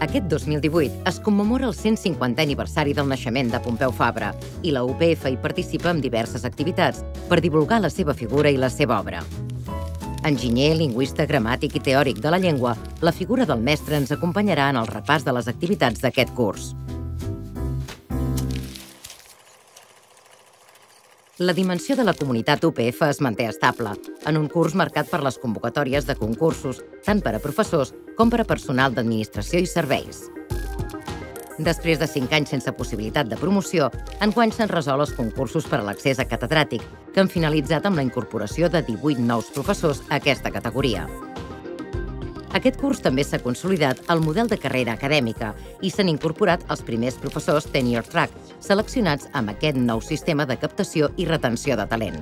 Aquest 2018 es commemora el 150è aniversari del naixement de Pompeu Fabra i la UPF hi participa en diverses activitats per divulgar la seva figura i la seva obra. Enginyer, lingüista, gramàtic i teòric de la llengua, la figura del mestre ens acompanyarà en el repàs de les activitats d'aquest curs. La dimensió de la comunitat UPF es manté estable, en un curs marcat per les convocatòries de concursos, tant per a professors com per a personal d'administració i serveis. Després de 5 anys sense possibilitat de promoció, enguany s'han resolt els concursos per a l'accés a catedràtic, que han finalitzat amb la incorporació de 18 nous professors a aquesta categoria. Aquest curs també s'ha consolidat el model de carrera acadèmica i s'han incorporat els primers professors Tenure Track, seleccionats amb aquest nou sistema de captació i retenció de talent.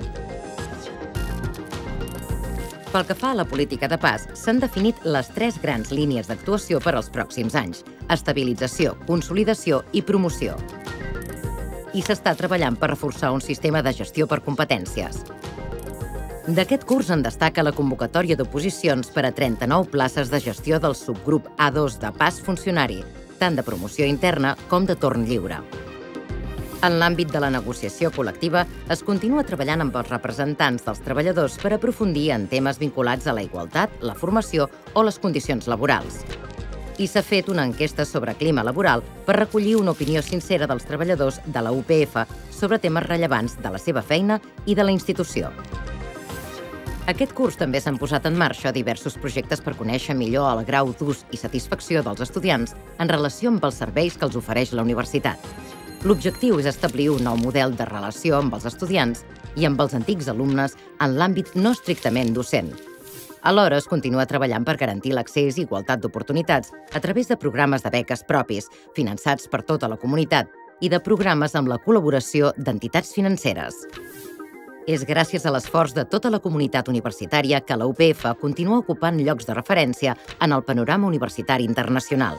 Pel que fa a la política de pas, s'han definit les 3 grans línies d'actuació per als pròxims anys: estabilització, consolidació i promoció. I s'està treballant per reforçar un sistema de gestió per competències. D'aquest curs en destaca la convocatòria d'oposicions per a 39 places de gestió del subgrup A2 de pas funcionari, tant de promoció interna com de torn lliure. En l'àmbit de la negociació col·lectiva, es continua treballant amb els representants dels treballadors per aprofundir en temes vinculats a la igualtat, la formació o les condicions laborals. I s'ha fet una enquesta sobre clima laboral per recollir una opinió sincera dels treballadors de la UPF sobre temes rellevants de la seva feina i de la institució. Aquest curs també s'han posat en marxa diversos projectes per conèixer millor el grau d'ús i satisfacció dels estudiants en relació amb els serveis que els ofereix la universitat. L'objectiu és establir un nou model de relació amb els estudiants i amb els antics alumnes en l'àmbit no estrictament docent. Alhora, es continua treballant per garantir l'accés i igualtat d'oportunitats a través de programes de beques propis, finançats per tota la comunitat, i de programes amb la col·laboració d'entitats financeres. És gràcies a l'esforç de tota la comunitat universitària que la UPF continua ocupant llocs de referència en el panorama universitari internacional.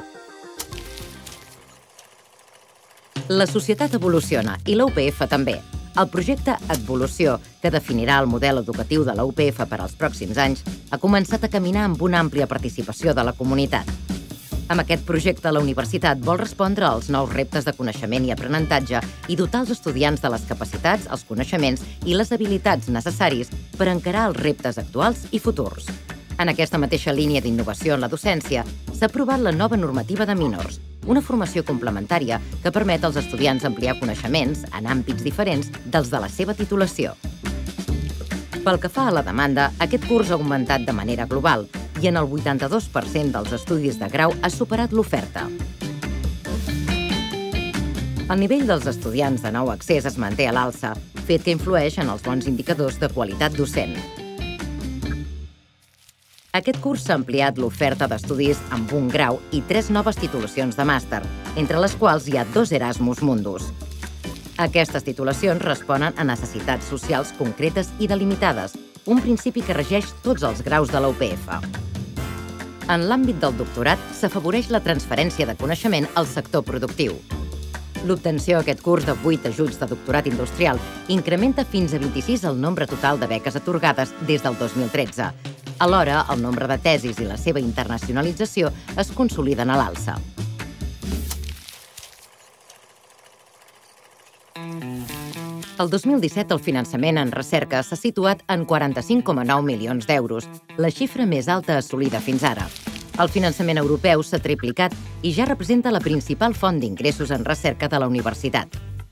La societat evoluciona i la UPF també. El projecte Advolució, que definirà el model educatiu de la UPF per als pròxims anys, ha començat a caminar amb una àmplia participació de la comunitat. Amb aquest projecte, la universitat vol respondre als nous reptes de coneixement i aprenentatge i dotar els estudiants de les capacitats, els coneixements i les habilitats necessaris per encarar els reptes actuals i futurs. En aquesta mateixa línia d'innovació en la docència, s'ha aprovat la nova normativa de Minors, una formació complementària que permet als estudiants ampliar coneixements en àmbits diferents dels de la seva titulació. Pel que fa a la demanda, aquest curs ha augmentat de manera global i en el 82% dels estudis de grau ha superat l'oferta. El nivell dels estudiants de nou accés es manté a l'alça, fet que influeix en els bons indicadors de qualitat docent. Aquest curs s'ha ampliat l'oferta d'estudis amb un grau i 3 noves titulacions de màster, entre les quals hi ha 2 Erasmus Mundus. Aquestes titulacions responen a necessitats socials concretes i delimitades, un principi que regeix tots els graus de la UPF. En l'àmbit del doctorat, s'afavoreix la transferència de coneixement al sector productiu. L'obtenció aquest curs de 8 ajuts de doctorat industrial incrementa fins a 26 el nombre total de beques atorgades des del 2013. Alhora, el nombre de tesis i la seva internacionalització es consoliden a l'alça. El 2017 el finançament en recerca s'ha situat en 45,9 milions d'euros, la xifra més alta assolida fins ara. El finançament europeu s'ha triplicat i ja representa la principal font d'ingressos en recerca de la universitat.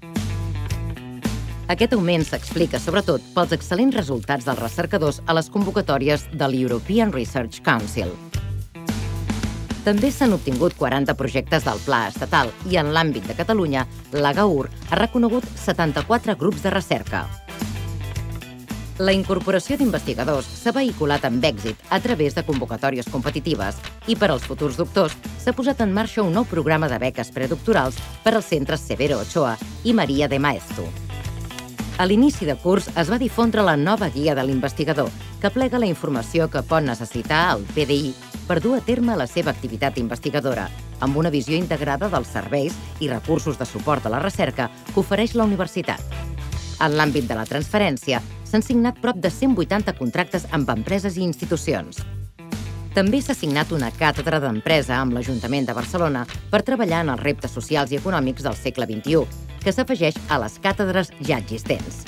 Aquest augment s'explica sobretot pels excel·lents resultats dels recercadors a les convocatòries de l'European Research Council. També s'han obtingut 40 projectes del Pla estatal i en l'àmbit de Catalunya, l'AGAUR ha reconegut 74 grups de recerca. La incorporació d'investigadors s'ha vehiculat amb èxit a través de convocatòries competitives i per als futurs doctors s'ha posat en marxa un nou programa de beques predoctorals per als centres Severo Ochoa i Maria de Maeztu. A l'inici de curs es va difondre la nova guia de l'investigador, que plega la informació que pot necessitar el PDI per dur a terme la seva activitat investigadora, amb una visió integrada dels serveis i recursos de suport a la recerca que ofereix la universitat. En l'àmbit de la transferència, s'han signat prop de 180 contractes amb empreses i institucions. També s'ha signat una càtedra d'empresa amb l'Ajuntament de Barcelona per treballar en els reptes socials i econòmics del segle XXI, que s'afegeix a les càtedres ja existents.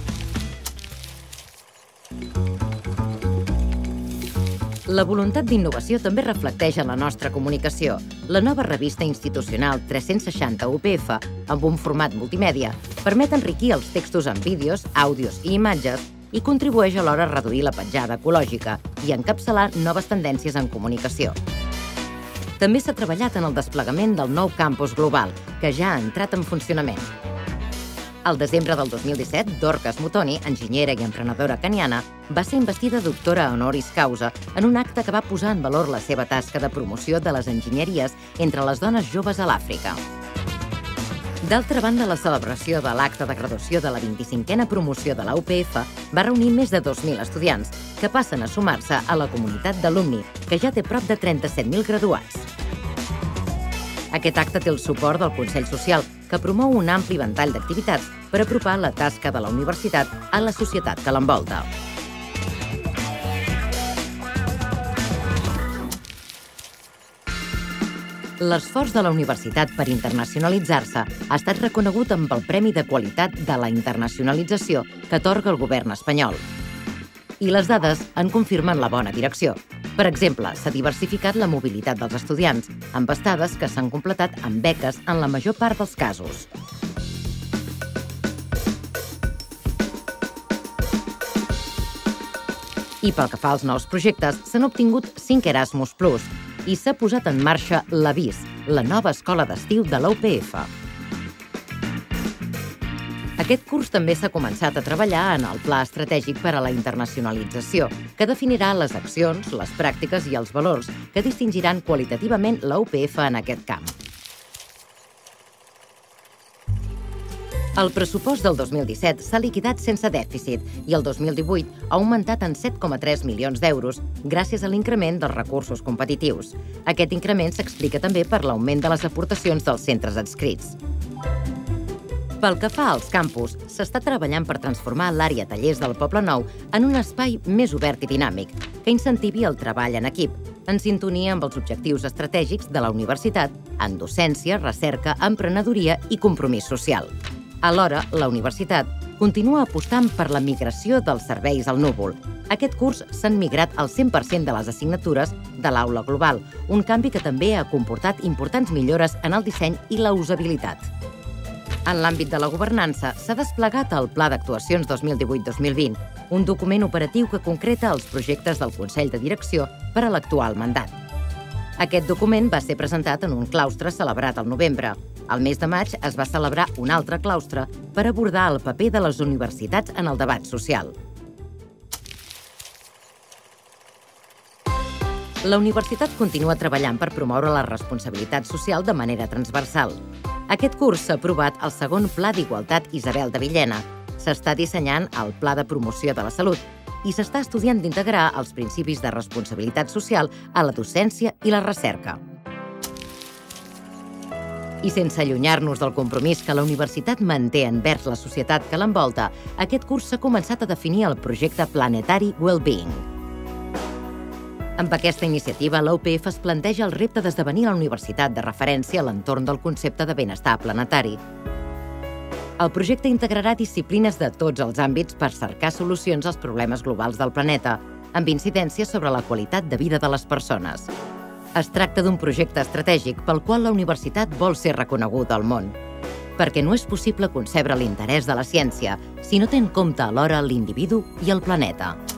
La voluntat d'innovació també reflecteix en la nostra comunicació. La nova revista institucional 360 UPF, amb un format multimèdia, permet enriquir els textos amb vídeos, àudios i imatges i contribueix alhora a reduir la petjada ecològica i encapçalar noves tendències en comunicació. També s'ha treballat en el desplegament del nou campus global, que ja ha entrat en funcionament. Al desembre del 2017, Dorcas Mutoni, enginyera i emprenedora keniana, va ser investida doctora honoris causa en un acte que va posar en valor la seva tasca de promoció de les enginyeries entre les dones joves a l'Àfrica. D'altra banda, la celebració de l'acte de graduació de la 25a promoció de la UPF va reunir més de 2.000 estudiants, que passen a sumar-se a la comunitat d'alumni, que ja té prop de 37.000 graduats. Aquest acte té el suport del Consell Social, que promou un ampli ventall d'activitats per apropar la tasca de la universitat a la societat que l'envolta. L'esforç de la universitat per internacionalitzar-se ha estat reconegut amb el Premi de Qualitat de la Internacionalització que atorga el govern espanyol. I les dades en confirmen la bona direcció. Per exemple, s'ha diversificat la mobilitat dels estudiants, amb estades que s'han completat amb beques en la major part dels casos. I pel que fa als nous projectes, s'han obtingut 5 Erasmus+ i s'ha posat en marxa l'AVIS, la nova escola d'estiu de la UPF. Aquest curs també s'ha començat a treballar en el Pla Estratègic per a la Internacionalització, que definirà les accions, les pràctiques i els valors que distingiran qualitativament la UPF en aquest camp. El pressupost del 2017 s'ha liquidat sense dèficit i el 2018 ha augmentat en 7,3 milions d'euros gràcies a l'increment dels recursos competitius. Aquest increment s'explica també per l'augment de les aportacions dels centres adscrits. Pel que fa als campus, s'està treballant per transformar l'àrea tallers del Poble Nou en un espai més obert i dinàmic, que incentivi el treball en equip, en sintonia amb els objectius estratègics de la universitat en docència, recerca, emprenedoria i compromís social. Alhora, la universitat continua apostant per la migració dels serveis al núvol. Aquest curs s'han migrat el 100% de les assignatures de l'aula global, un canvi que també ha comportat importants millores en el disseny i la usabilitat. En l'àmbit de la governança, s'ha desplegat el Pla d'Actuacions 2018-2020, un document operatiu que concreta els projectes del Consell de Direcció per a l'actual mandat. Aquest document va ser presentat en un claustre celebrat al novembre. Al mes de maig es va celebrar un altre claustre per abordar el paper de les universitats en el debat social. La universitat continua treballant per promoure la responsabilitat social de manera transversal. Aquest curs s'ha aprovat el segon Pla d'Igualtat Isabel de Villena. S'està dissenyant el Pla de Promoció de la Salut i s'està estudiant d'integrar els principis de responsabilitat social a la docència i la recerca. I sense allunyar-nos del compromís que la universitat manté envers la societat que l'envolta, aquest curs s'ha començat a definir el projecte Planetary Wellbeing. Amb aquesta iniciativa, la UPF es planteja el repte d'esdevenir la universitat de referència a l'entorn del concepte de benestar planetari. El projecte integrarà disciplines de tots els àmbits per cercar solucions als problemes globals del planeta, amb incidència sobre la qualitat de vida de les persones. Es tracta d'un projecte estratègic pel qual la universitat vol ser reconeguda al món, perquè no és possible concebre l'interès de la ciència si no té en compte alhora l'individu i el planeta.